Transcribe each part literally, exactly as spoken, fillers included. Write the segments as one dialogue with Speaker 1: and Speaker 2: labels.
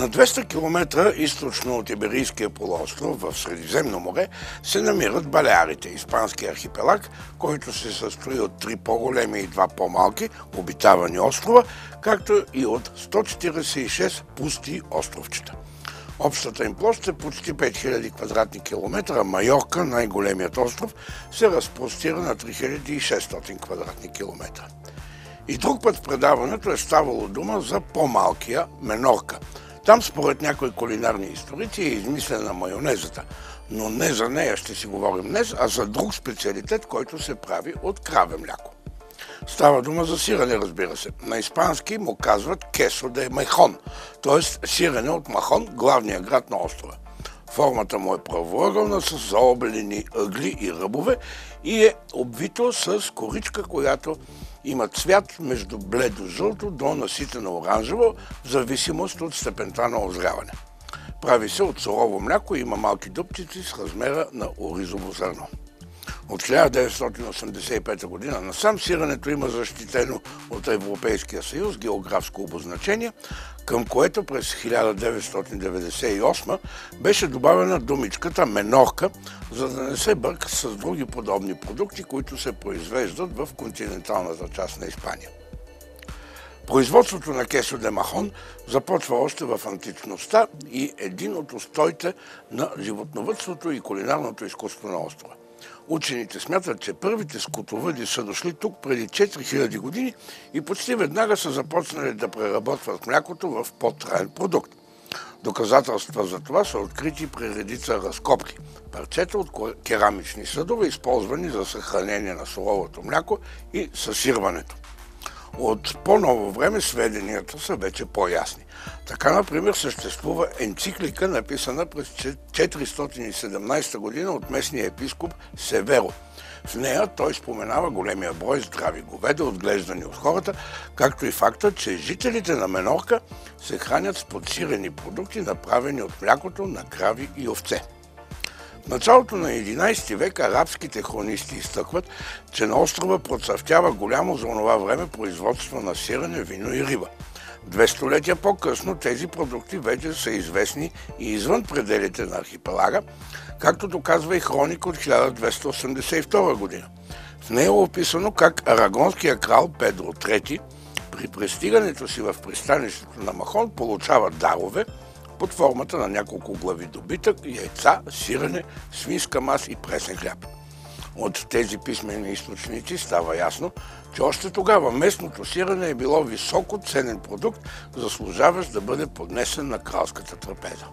Speaker 1: На двеста километра източно от Иберийския полуостров в Средиземно море се намират Балеарите, испански архипелаг, който се състои от три по-големи и два по-малки обитавани острова, както и от сто четиридесет и шест пусти островчета. Общата им площ е почти пет хиляди квадратни километра, а Майорка, най-големият остров, се разпростира на три хиляди и шестстотин квадратни километра. И друг път в предаването е ставало дума за по-малкия Менорка. Там според някои кулинарни историци е измислена майонезата, но не за нея ще си говорим днес, а за друг специалитет, който се прави от краве мляко. Става дума за сирене, разбира се. На испански му казват queso de Mejon, т.е. сирене от Махон, главния град на острова. Формата му е правоъгълна с заобелени ъгли и ръбове и е обвито с коричка, която има цвят между бледо-жълто до наситено оранжево, в зависимост от степента на озряване. Прави се от сурово мляко и има малки дупчици с размера на оризово зърно. От хиляда деветстотин осемдесет и пета година насам сиренето има защитено от Европейския съюз географско обозначение, към което през хиляда деветстотин деветдесет и осма беше добавена думичката Менорка, за да не се бърка с други подобни продукти, които се произвеждат в континенталната част на Испания. Производството на queso de Mejon започва още в античността и един от устоите на животновъдството и кулинарното изкуство на острова. Учените смятат, че първите скотовъди са дошли тук преди четири хиляди години и почти веднага са започнали да преработват млякото в по-траен продукт. Доказателства за това са открити при редица разкопки. Парчета от керамични съдове, използвани за съхранение на суровото мляко и съсирването. От по-ново време сведенията са вече по-ясни. Така, например, съществува енциклика, написана през четиристотин и седемнадесета година от местния епископ Северо. В нея той споменава големия брой здрави говеда, отглеждани от хората, както и факта, че жителите на Менорка се хранят с подсирени продукти, направени от млякото на крави и овце. В началото на единадесети век арабските хронисти изтъкват, че на острова процъфтява голямо за онова време производство на сирене, вино и риба. Две столетия по-късно тези продукти вече са известни и извън пределите на архипелага, както доказва и хроника от хиляда двеста осемдесет и втора година. В нея е описано как арагонския крал Педро трети при пристигането си в пристанището на Махон получава дарове под формата на няколко глави добитък, яйца, сирене, свинска маса и пресен хляб. От тези писмени източници става ясно, че още тогава местното сирене е било високо ценен продукт, заслужаващ да бъде поднесен на кралската трапеза.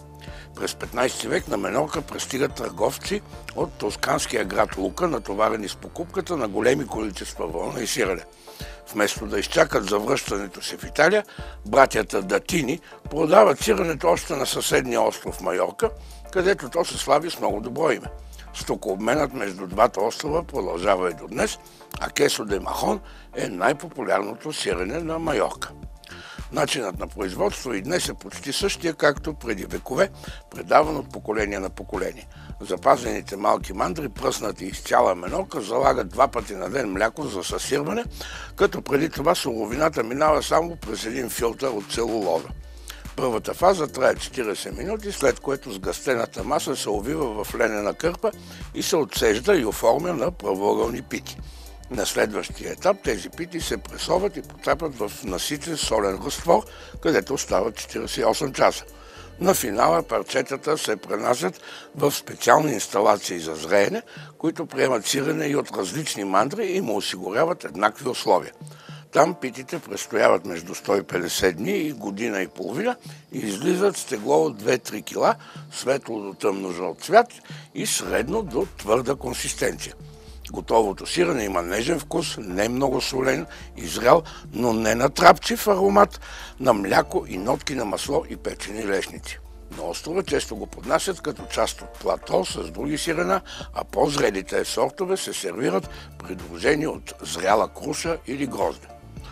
Speaker 1: През петнадесети век на Менорка пристигат търговци от тосканския град Лука, натоварени с покупката на големи количества вълна и сирене. Вместо да изчакат завръщането си в Италия, братята Датини продават сиренето още на съседния остров Майорка, където то се слави с много добро име. Стокообменът между двата острова продължава и до днес, а queso de Mejon е най-популярното сирене на Майорка. Начинът на производство и днес е почти същия, както преди векове, предаван от поколение на поколение. Запазените малки мандри, пръснати из цяла Менорка, залагат два пъти на ден мляко за съсирване, като преди това суровината минава само през един филтър от целулоза. Първата фаза трае четиридесет минути, след което сгъстената маса се увива в ленена кърпа и се отсежда и оформя на правоъгълни пити. На следващия етап тези пити се пресоват и потапят в наситен солен разтвор, където остават четиридесет и осем часа. На финала парчетата се пренасят в специални инсталации за зреене, които приемат сирене и от различни мандри и му осигуряват еднакви условия. Там питите престояват между сто и петдесет дни и година и половина и излизат с тегло от две-три кила, светло до тъмно жълт цвят и средно до твърда консистенция. Готовото сирене има нежен вкус, не много солен, изрял, но не натрапчив аромат на мляко и нотки на масло и печени лешници. На острова често го поднасят като част от плато с други сирена, а по-зрелите сортове се сервират придружени от зряла круша или грозде.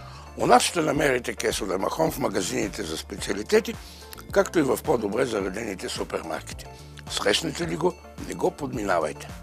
Speaker 1: У нас ще намерите queso de Mejon в магазините за специалитети, както и в по-добре заредените супермаркети. Срещнете ли го, не го подминавайте.